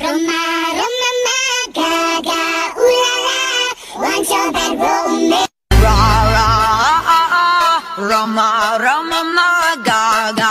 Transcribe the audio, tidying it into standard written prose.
Roma, Roma, ma, gaga, ooh la la, want your bad romance. Ra ra ah ah ah, Roma Roma ma gaga.